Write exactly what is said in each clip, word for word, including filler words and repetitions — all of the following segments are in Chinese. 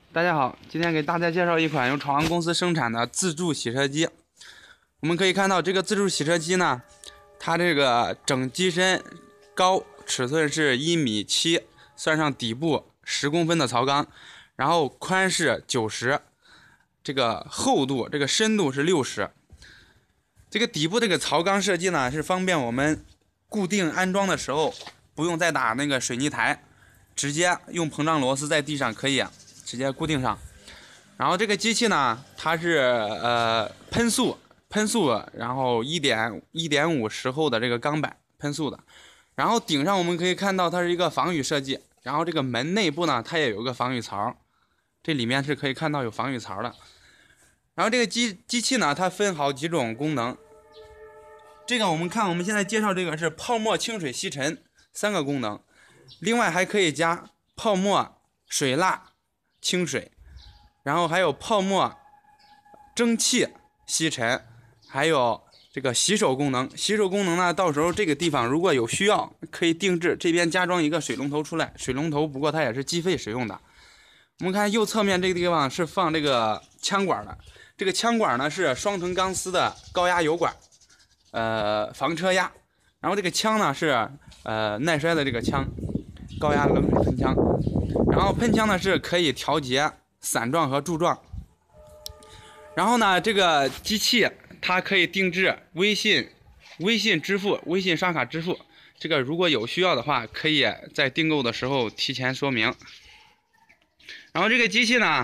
大家好，今天给大家介绍一款由闯王公司生产的自助洗车机。我们可以看到，这个自助洗车机呢，它这个整机身高尺寸是一米七，算上底部十公分的槽钢，然后宽是九十，这个厚度这个深度是六十。这个底部这个槽钢设计呢，是方便我们固定安装的时候不用再打那个水泥台，直接用膨胀螺丝在地上可以直接固定上。然后这个机器呢，它是呃喷塑喷塑，然后一点一点五十厚的这个钢板喷塑的。然后顶上我们可以看到它是一个防雨设计，然后这个门内部呢，它也有一个防雨槽，这里面是可以看到有防雨槽的。然后这个机机器呢，它分好几种功能。这个我们看，我们现在介绍这个是泡沫清水吸尘三个功能，另外还可以加泡沫水蜡清水，然后还有泡沫蒸汽吸尘，还有这个洗手功能。洗手功能呢，到时候这个地方如果有需要，可以定制这边加装一个水龙头出来。水龙头不过它也是计费使用的。我们看右侧面这个地方是放这个枪管的，这个枪管呢是双层钢丝的高压油管，呃，防车压。然后这个枪呢是呃耐摔的这个枪，高压冷水喷枪。然后喷枪呢是可以调节散状和柱状。然后呢，这个机器它可以定制微信、微信支付、微信刷卡支付。这个如果有需要的话，可以在订购的时候提前说明。然后这个机器呢，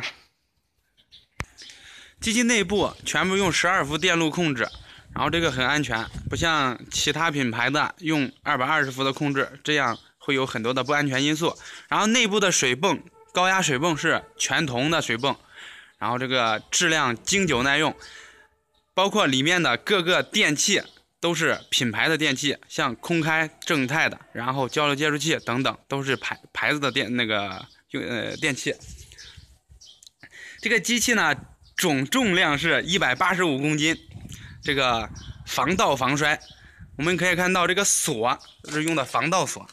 机器内部全部用十二伏电路控制，然后这个很安全，不像其他品牌的用二百二十伏的控制，这样会有很多的不安全因素。然后内部的水泵，高压水泵是全铜的水泵，然后这个质量经久耐用，包括里面的各个电器都是品牌的电器，像空开、正泰的，然后交流接触器等等，都是牌牌子的电那个用呃电器。这个机器呢，总重量是一百八十五公斤，这个防盗防摔。我们可以看到这个锁是用的防盗锁。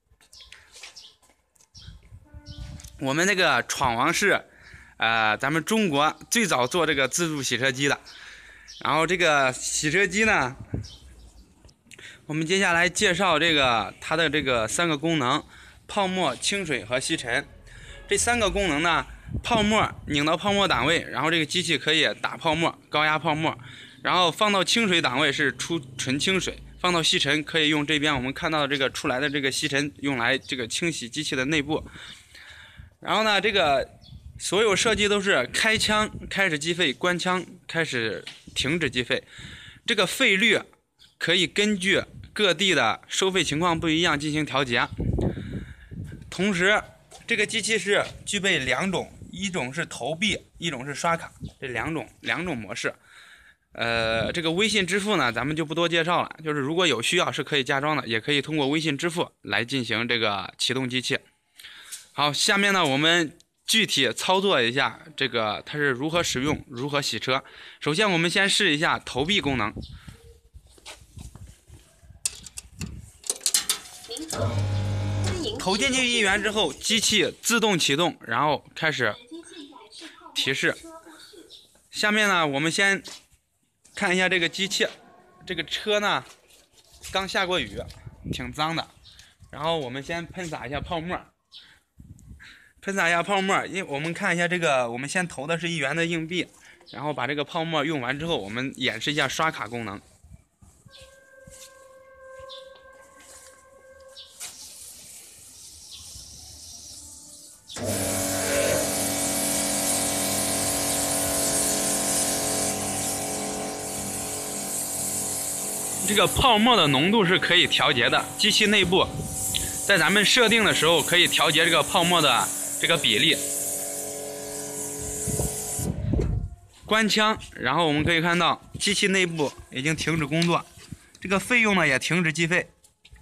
我们那个闯王是呃咱们中国最早做这个自助洗车机的。然后这个洗车机呢，我们接下来介绍这个它的这个三个功能：泡沫、清水和吸尘。这三个功能呢，泡沫拧到泡沫档位，然后这个机器可以打泡沫，高压泡沫；然后放到清水档位是出纯清水，放到吸尘可以用这边我们看到的这个出来的这个吸尘用来这个清洗机器的内部。然后呢，这个所有设计都是开枪开始计费，关枪开始停止计费。这个费率可以根据各地的收费情况不一样进行调节。同时这个机器是具备两种，一种是投币，一种是刷卡，这两种两种模式。呃，这个微信支付呢，咱们就不多介绍了，就是如果有需要是可以加装的，也可以通过微信支付来进行这个启动机器。好，下面呢我们具体操作一下这个它是如何使用，如何洗车。首先我们先试一下投币功能。投进去一元之后，机器自动启动，然后开始提示。下面呢，我们先看一下这个机器，这个车呢刚下过雨，挺脏的。然后我们先喷洒一下泡沫，喷洒一下泡沫。因为我们看一下这个，我们先投的是一元的硬币，然后把这个泡沫用完之后，我们演示一下刷卡功能。这个泡沫的浓度是可以调节的，机器内部在咱们设定的时候可以调节这个泡沫的这个比例。关枪，然后我们可以看到机器内部已经停止工作，这个费用呢也停止计费。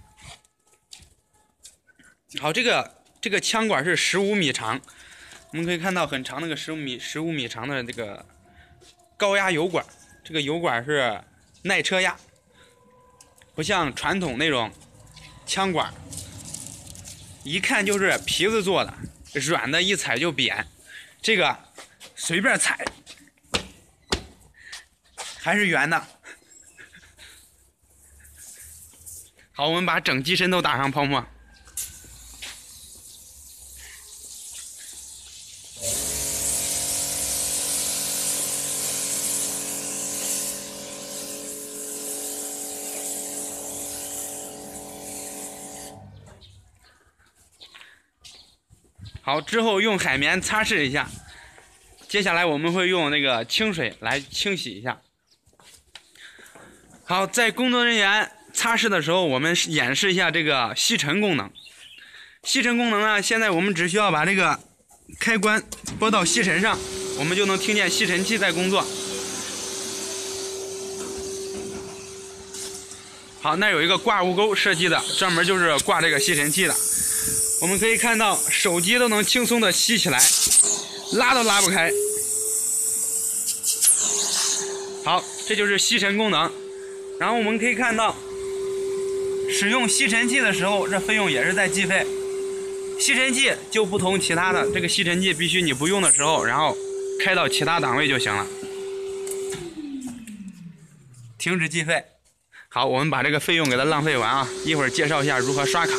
好，这个这个枪管是十五米长，我们可以看到很长那个十五米十五米长的这个高压油管，这个油管是耐车压。不像传统那种枪管，一看就是皮子做的，软的一踩就扁。 这个随便踩还是圆的。好，我们把整机身都打上泡沫。好，之后用海绵擦拭一下。接下来我们会用那个清水来清洗一下。好，在工作人员擦拭的时候，我们演示一下这个吸尘功能。吸尘功能呢，现在我们只需要把这个开关拨到吸尘上，我们就能听见吸尘器在工作。好，那有一个挂物钩设计的，专门就是挂这个吸尘器的。我们可以看到，手机都能轻松的吸起来，拉都拉不开。好，这就是吸尘功能。然后我们可以看到，使用吸尘器的时候，这费用也是在计费。吸尘器就不同其他的，这个吸尘器必须你不用的时候，然后开到其他档位就行了，停止计费。好，我们把这个费用给它浪费完啊，一会儿介绍一下如何刷卡。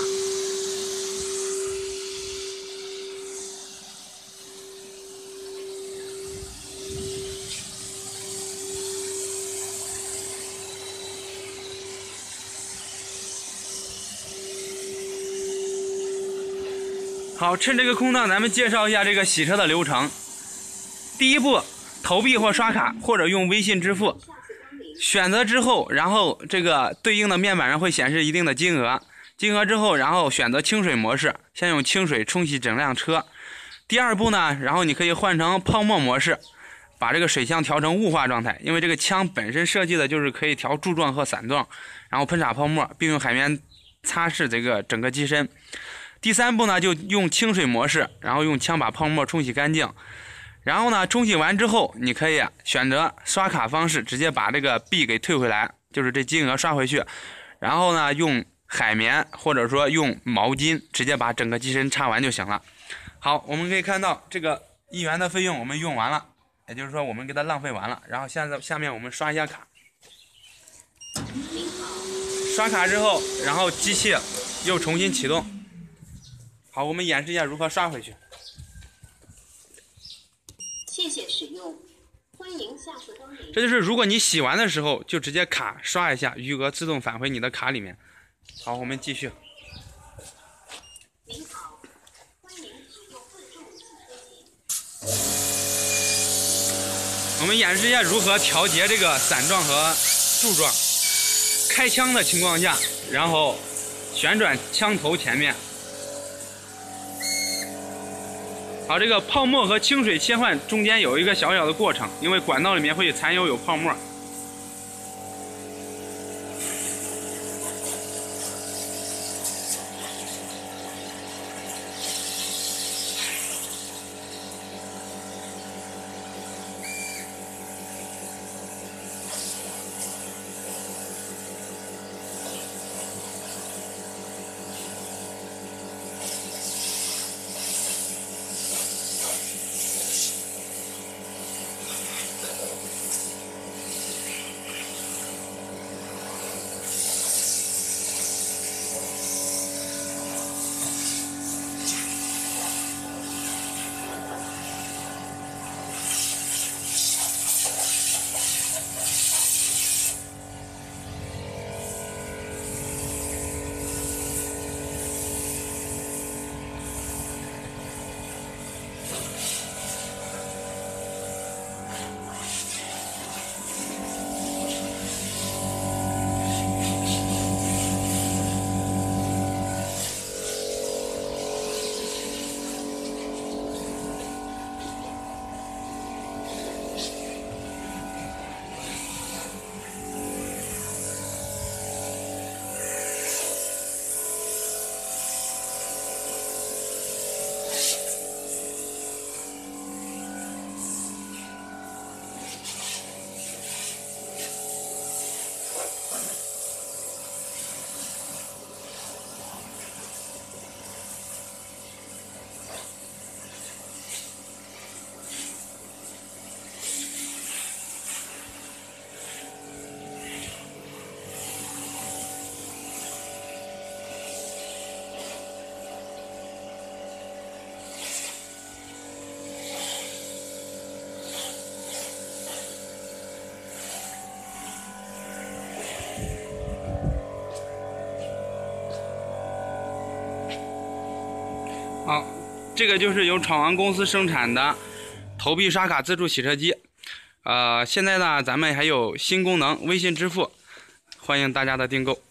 好，趁这个空档，咱们介绍一下这个洗车的流程。第一步，投币或刷卡，或者用微信支付。选择之后，然后这个对应的面板上会显示一定的金额，金额之后，然后选择清水模式，先用清水冲洗整辆车。第二步呢，然后你可以换成泡沫模式，把这个水箱调成雾化状态，因为这个枪本身设计的就是可以调柱状和散状，然后喷洒泡沫，并用海绵擦拭这个整个机身。第三步呢，就用清水模式，然后用枪把泡沫冲洗干净。然后呢，冲洗完之后，你可以选择刷卡方式，直接把这个币给退回来，就是这金额刷回去。然后呢，用海绵或者说用毛巾，直接把整个机身擦完就行了。好，我们可以看到这个一元的费用我们用完了，也就是说我们给它浪费完了。然后现在下面我们刷一下卡。刷卡之后，然后机器又重新启动。好，我们演示一下如何刷回去。 谢谢使用，欢迎下次光临。 这就是如果你洗完的时候，就直接卡刷一下，余额自动返回你的卡里面。好，我们继续。 您好，欢迎使用自助洗车机。 我们演示一下如何调节这个散状和柱状。开枪的情况下，然后旋转枪头前面。好，这个泡沫和清水切换中间有一个小小的过程，因为管道里面会残留有泡沫。 好，这个就是由闯王公司生产的投币刷卡自助洗车机。呃，现在呢，咱们还有新功能微信支付，欢迎大家的订购。